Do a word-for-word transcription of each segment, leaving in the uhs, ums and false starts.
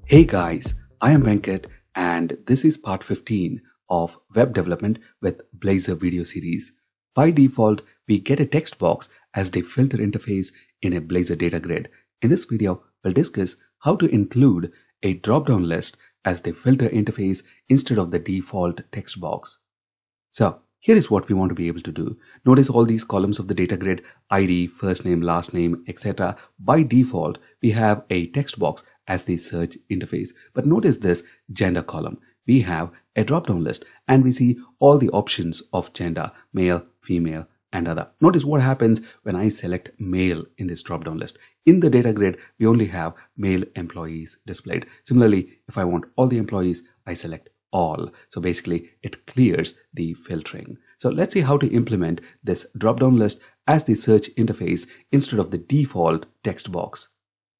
Hey guys, I am Venkat and this is part fifteen of web development with Blazor video series. By default, we get a text box as the filter interface in a Blazor data grid. In this video, we'll discuss how to include a drop-down list as the filter interface instead of the default text box. So here is what we want to be able to do. Notice all these columns of the data grid, I D, first name, last name, et cetera. By default, we have a text box as the search interface. But notice this gender column. We have a drop-down list and we see all the options of gender, male, female, and other. Notice what happens when I select male in this drop-down list. In the data grid, we only have male employees displayed. Similarly, if I want all the employees, I select all. So basically it clears the filtering. So let's see how to implement this drop-down list as the search interface instead of the default text box.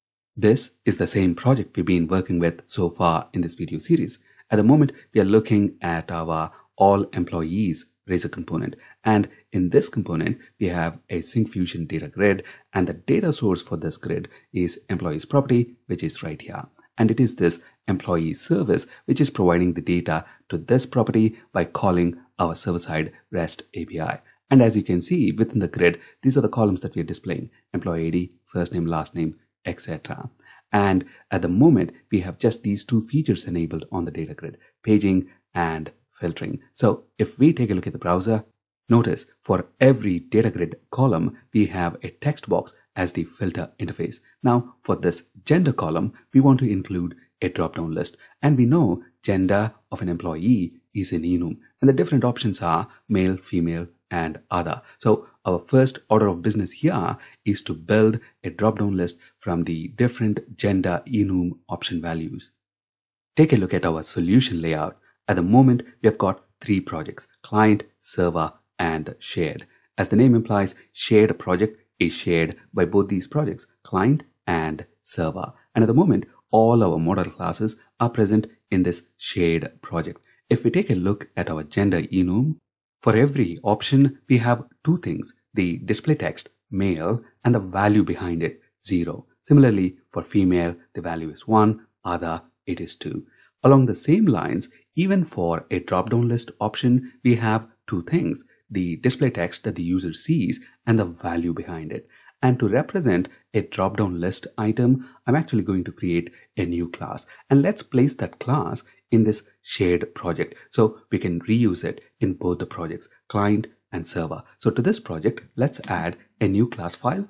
This is the same project we've been working with so far in this video series. At the moment, we are looking at our all employees Razor component. And in this component, we have a Syncfusion data grid, and the data source for this grid is employees property, which is right here. And it is this employee service which is providing the data to this property by calling our server-side REST A P I. And as you can see within the grid, these are the columns that we are displaying: employee I D, first name, last name, et cetera. And at the moment, we have just these two features enabled on the data grid: paging and filtering. So if we take a look at the browser, notice for every data grid column, we have a text box as the filter interface. Now for this gender column, we want to include a drop-down list. And we know gender of an employee is an enum. And the different options are male, female, and other. So our first order of business here is to build a drop-down list from the different gender enum option values. Take a look at our solution layout. At the moment, we have got three projects: client, server, and shared. As the name implies, shared project is shared by both these projects, client and server. And at the moment, all our model classes are present in this shared project. If we take a look at our gender enum, for every option, we have two things: the display text, male, and the value behind it, zero. Similarly, for female, the value is one, other, it is two. Along the same lines, even for a drop-down list option, we have two things: the display text that the user sees and the value behind it. And to represent a drop-down list item, I'm actually going to create a new class. And let's place that class in this shared project so we can reuse it in both the projects, client and server. So to this project, let's add a new class file.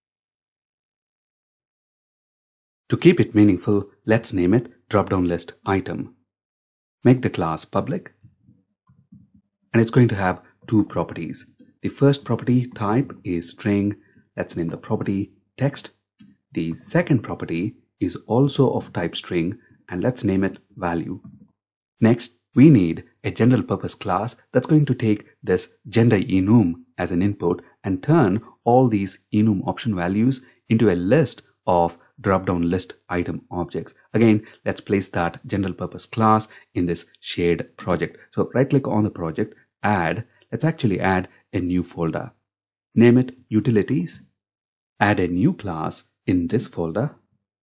To keep it meaningful, let's name it drop-down list item. Make the class public. And it's going to have two properties. The first property type is string. Let's name the property text. The second property is also of type string, and let's name it value. Next, we need a general purpose class that's going to take this gender enum as an input and turn all these enum option values into a list of drop-down list item objects. Again, let's place that general purpose class in this shared project. So right click on the project, add. Let's actually add a new folder. Name it utilities. Add a new class in this folder.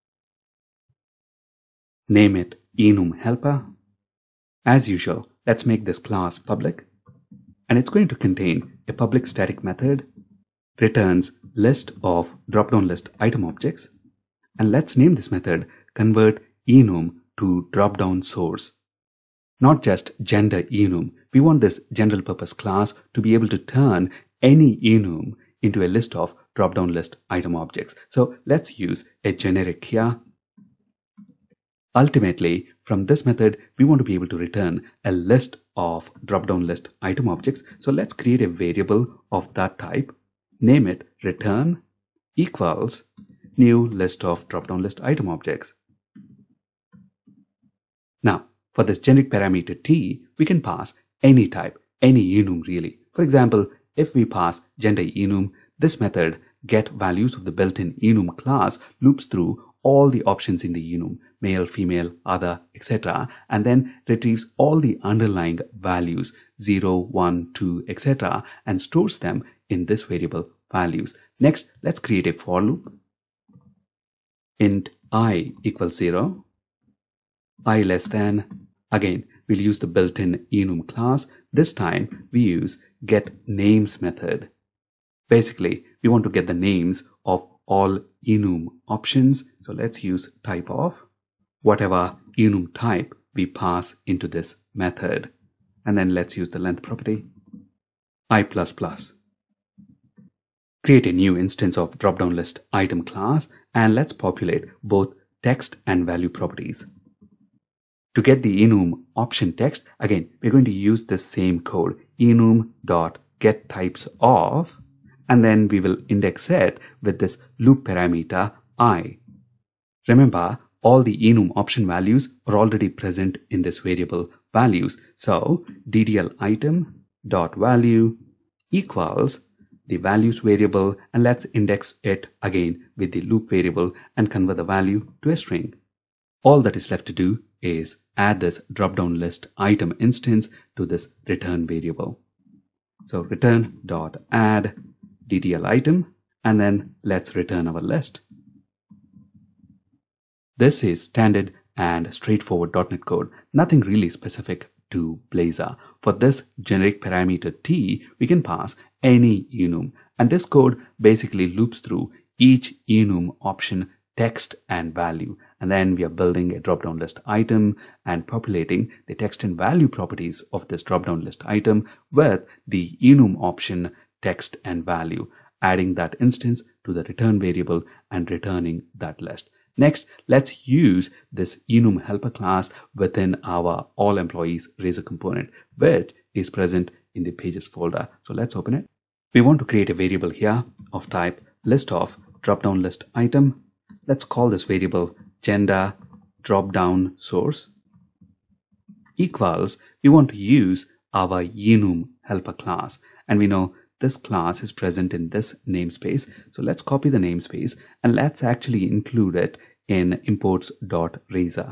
Name it enum helper. As usual, let's make this class public. And it's going to contain a public static method, returns list of drop-down list item objects. And let's name this method convert enum to drop-down source. Not just gender enum. We want this general purpose class to be able to turn any enum into a list of drop-down list item objects. So let's use a generic here. Ultimately, from this method, we want to be able to return a list of drop-down list item objects. So let's create a variable of that type. Name it return equals new list of drop-down list item objects. Now, for this generic parameter t, we can pass any type, any enum really. For example, if we pass gender enum, this method get values of the built-in enum class loops through all the options in the enum, male, female, other, et cetera, and then retrieves all the underlying values zero, one, two, et cetera, and stores them in this variable values. Next, let's create a for loop. Int I equals zero. I less than. Again, we'll use the built-in enum class. This time we use getNames method. Basically, we want to get the names of all enum options. So let's use type of whatever enum type we pass into this method. And then let's use the length property, I plus plus. Create a new instance of dropdown list item class, and let's populate both text and value properties. To get the enum option text, again, we're going to use the same code, enum.getTypesOf, and then we will index it with this loop parameter I. Remember, all the enum option values are already present in this variable values. So ddl item dot value equals the values variable, and let's index it again with the loop variable and convert the value to a string. All that is left to do is add this dropdown list item instance to this return variable. So return dot add ddl item, and then let's return our list. This is standard and straightforward dot net code, nothing really specific to Blazor. For this generic parameter t, we can pass any enum, and this code basically loops through each enum option text and value, and then we are building a dropdown list item and populating the text and value properties of this dropdown list item with the enum option text and value, adding that instance to the return variable and returning that list. Next, let's use this enum helper class within our all employees Razor component, which is present in the pages folder. So let's open it. We want to create a variable here of type list of dropdown list item. Let's call this variable gender dropdown source equals, we want to use our enum helper class, and we know this class is present in this namespace. So let's copy the namespace and let's actually include it in imports.razor.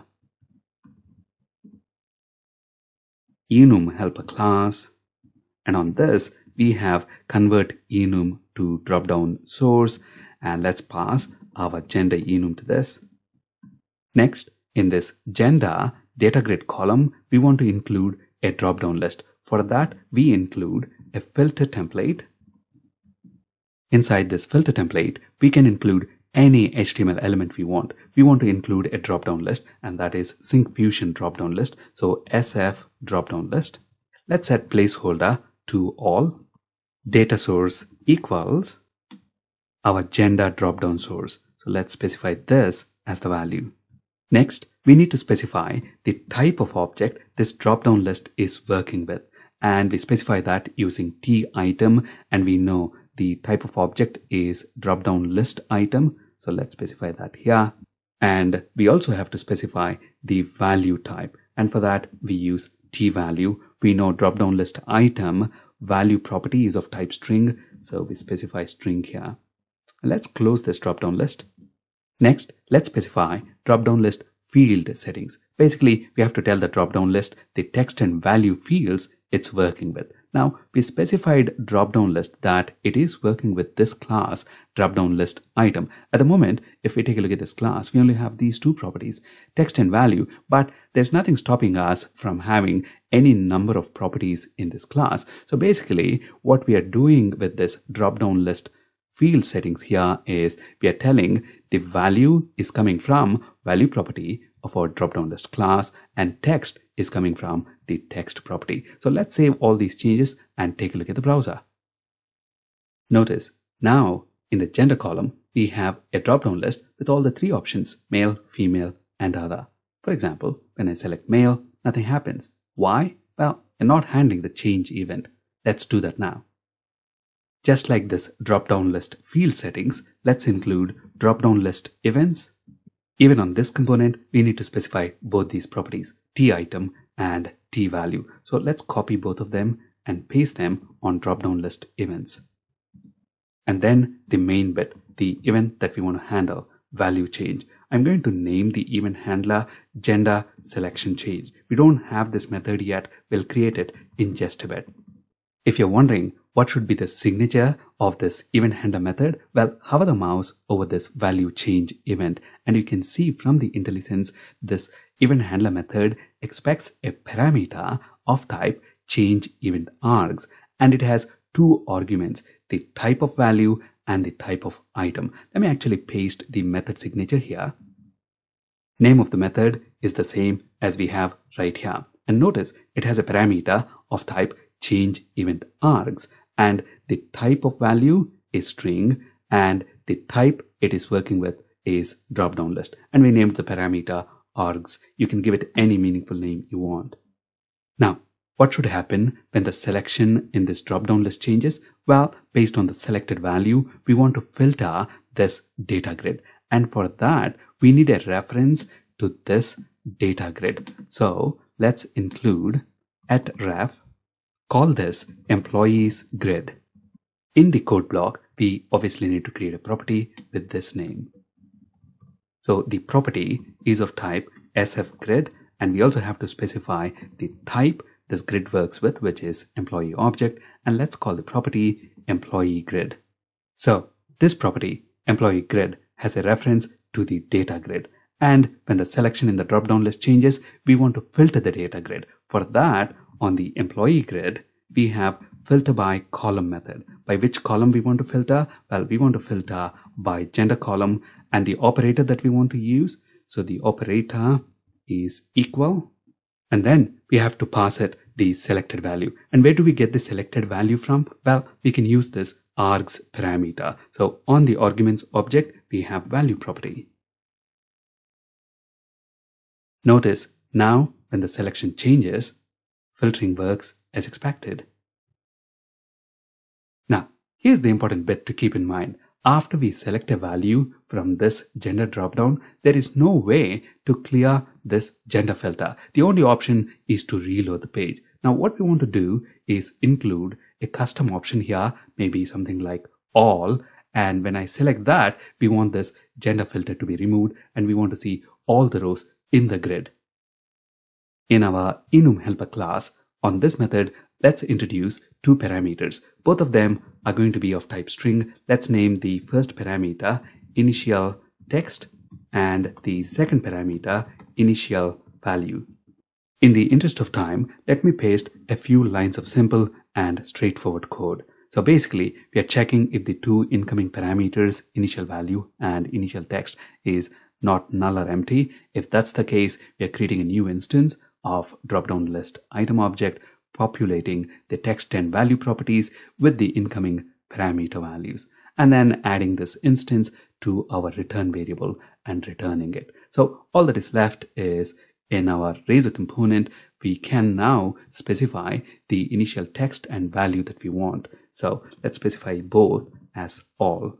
Enum helper class, and on this we have convert enum to dropdown source, and let's pass our gender enum to this. Next, in this gender data grid column, we want to include a dropdown list. For that, we include a filter template. Inside this filter template, we can include any H T M L element we want. We want to include a dropdown list, and that is Syncfusion dropdown list. So S F dropdown list. Let's set placeholder to all. Data source equals our gender dropdown source. So let's specify this as the value. Next, we need to specify the type of object this dropdown list is working with, and we specify that using titem, and we know the type of object is dropdown list item. So let's specify that here. And we also have to specify the value type, and for that we use tValue. We know dropdown list item value property is of type string, so we specify string here. Let's close this dropdown list. Next, let's specify dropdown list field settings. Basically, we have to tell the dropdown list the text and value fields it's working with. Now, we specified dropdown list that it is working with this class dropdown list item. At the moment, if we take a look at this class, we only have these two properties, text and value, but there's nothing stopping us from having any number of properties in this class. So basically, what we are doing with this dropdown list field settings here is we are telling the value is coming from value property of our dropdown list class, and text is coming from the text property. So let's save all these changes and take a look at the browser. Notice now in the gender column, we have a dropdown list with all the three options, male, female, and other. For example, when I select male, nothing happens. Why? Well, I'm not handling the change event. Let's do that now. Just like this dropdown list field settings, let's include dropdown list events. Even on this component, we need to specify both these properties, titem and tValue. So let's copy both of them and paste them on dropdown list events. And then the main bit, the event that we want to handle, value change. I'm going to name the event handler gender selection change. We don't have this method yet. We'll create it in just a bit. If you're wondering what should be the signature of this event handler method? Well, hover the mouse over this value change event, and you can see from the IntelliSense, this event handler method expects a parameter of type change event args, and it has two arguments, the type of value and the type of item. Let me actually paste the method signature here. Name of the method is the same as we have right here. And notice it has a parameter of type change event args, and the type of value is string, and the type it is working with is drop-down list. And we named the parameter args. You can give it any meaningful name you want. Now, what should happen when the selection in this drop-down list changes? Well, based on the selected value, we want to filter this data grid. And for that, we need a reference to this data grid. So let's include at ref, call this employees grid. In the code block, we obviously need to create a property with this name. So the property is of type S F grid, and we also have to specify the type this grid works with, which is employee object, and let's call the property employee grid. So this property employee grid has a reference to the data grid, and when the selection in the drop-down list changes, we want to filter the data grid. For that, on the employee grid, we have filter by column method. By which column we want to filter? Well, we want to filter by gender column, and the operator that we want to use. So the operator is equal, and then we have to pass it the selected value. And where do we get the selected value from? Well, we can use this args parameter. So on the arguments object, we have value property. Notice now when the selection changes, filtering works as expected. Now, here's the important bit to keep in mind. After we select a value from this gender dropdown, there is no way to clear this gender filter. The only option is to reload the page. Now, what we want to do is include a custom option here, maybe something like all. And when I select that, we want this gender filter to be removed, and we want to see all the rows in the grid. In our enum helper class, on this method, let's introduce two parameters. Both of them are going to be of type string. Let's name the first parameter initial text and the second parameter initial value. In the interest of time, let me paste a few lines of simple and straightforward code. So basically, we are checking if the two incoming parameters, initial value and initial text, is not null or empty. If that's the case, we are creating a new instance of drop-down list item object, populating the text and value properties with the incoming parameter values, and then adding this instance to our return variable and returning it. So all that is left is in our razor component, we can now specify the initial text and value that we want. So let's specify both as all.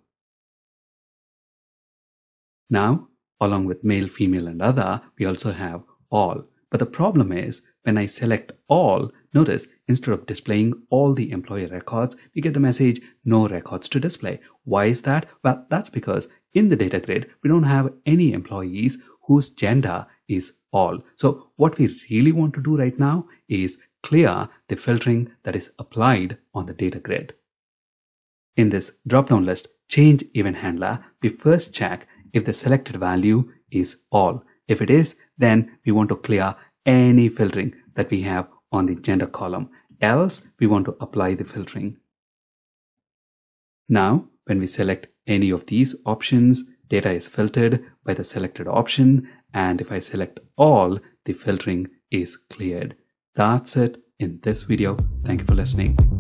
Now, along with male, female, and other, we also have all. But the problem is when I select all, notice instead of displaying all the employee records, we get the message no records to display. Why is that? Well, that's because in the data grid, we don't have any employees whose gender is all. So what we really want to do right now is clear the filtering that is applied on the data grid. In this drop-down list change event handler, we first check if the selected value is all. If it is, then we want to clear any filtering that we have on the gender column. Else, we want to apply the filtering. Now, when we select any of these options, data is filtered by the selected option. And if I select all, the filtering is cleared. That's it in this video. Thank you for listening.